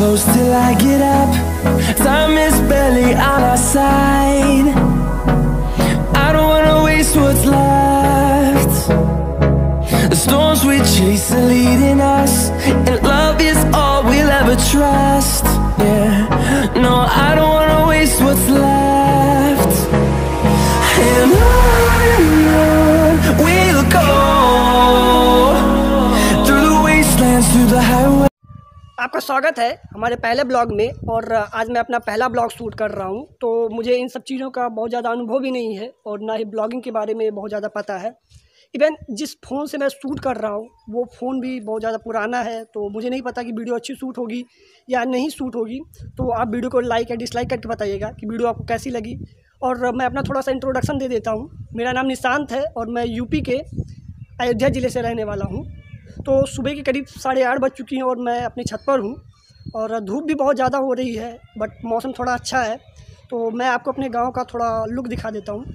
close till I get up. Time is barely on our side. I don't wanna waste what's left. The storms we chase are leading us, and love is all we'll ever trust. Yeah, no, I don't wanna waste what's left. And on we'll go, through the wastelands, through the highway. आपका स्वागत है हमारे पहले blog में। और आज मैं अपना पहला ब्लॉग शूट कर रहा हूं, तो मुझे इन सब चीज़ों का बहुत ज़्यादा अनुभव भी नहीं है और ना ही ब्लॉगिंग के बारे में बहुत ज़्यादा पता है। इवन जिस फ़ोन से मैं शूट कर रहा हूं वो फ़ोन भी बहुत ज़्यादा पुराना है, तो मुझे नहीं पता कि वीडियो अच्छी शूट होगी या नहीं शूट होगी। तो आप वीडियो को लाइक या डिसलाइक करके बताइएगा कि वीडियो आपको कैसी लगी। और मैं अपना थोड़ा सा इंट्रोडक्शन दे देता हूँ। मेरा नाम निशांत है और मैं यूपी के अयोध्या ज़िले से रहने वाला हूँ। तो सुबह के करीब 8:30 बज चुकी हैं और मैं अपनी छत पर हूँ और धूप भी बहुत ज़्यादा हो रही है, बट मौसम थोड़ा अच्छा है। तो मैं आपको अपने गांव का थोड़ा लुक दिखा देता हूँ।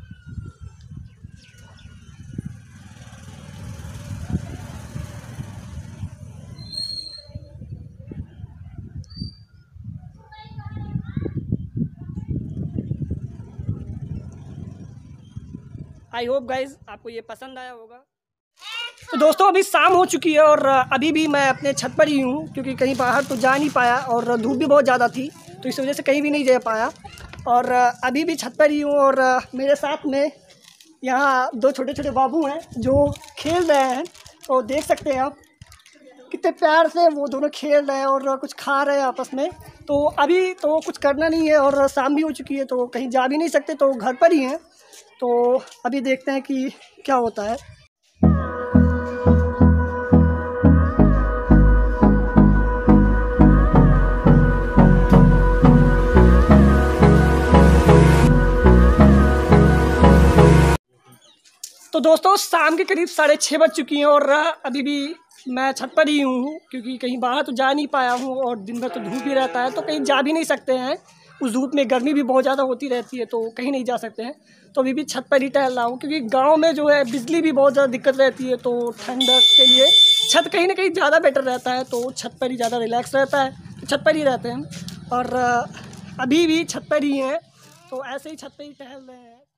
आई होप गाइज आपको ये पसंद आया होगा। तो दोस्तों अभी शाम हो चुकी है और अभी भी मैं अपने छत पर ही हूँ, क्योंकि कहीं बाहर तो जा नहीं पाया और धूप भी बहुत ज़्यादा थी, तो इस वजह से कहीं भी नहीं जा पाया। और अभी भी छत पर ही हूँ और मेरे साथ में यहाँ 2 छोटे छोटे बाबू हैं जो खेल रहे हैं। तो देख सकते हैं आप कितने प्यार से वो दोनों खेल रहे हैं और कुछ खा रहे हैं आपस में। तो अभी तो कुछ करना नहीं है और शाम भी हो चुकी है, तो कहीं जा भी नहीं सकते, तो घर पर ही हैं। तो अभी देखते हैं कि क्या होता है। तो दोस्तों शाम के करीब 6:30 बज चुकी हैं और अभी भी मैं छत पर ही हूँ, क्योंकि कहीं बाहर तो जा नहीं पाया हूँ और दिन भर तो धूप ही रहता है, तो कहीं जा भी नहीं सकते हैं। उस धूप में गर्मी भी बहुत ज़्यादा होती रहती है, तो कहीं नहीं जा सकते हैं। तो अभी भी छत पर ही टहल रहा हूँ, क्योंकि गांव में जो है बिजली भी बहुत ज़्यादा दिक्कत रहती है, तो ठंडक के लिए छत कहीं ना कहीं ज़्यादा बेटर रहता है। तो छत पर ही ज़्यादा रिलैक्स रहता है, तो छत पर ही रहते हैं और अभी भी छत पर ही हैं। तो ऐसे ही छत पर ही टहल रहे हैं।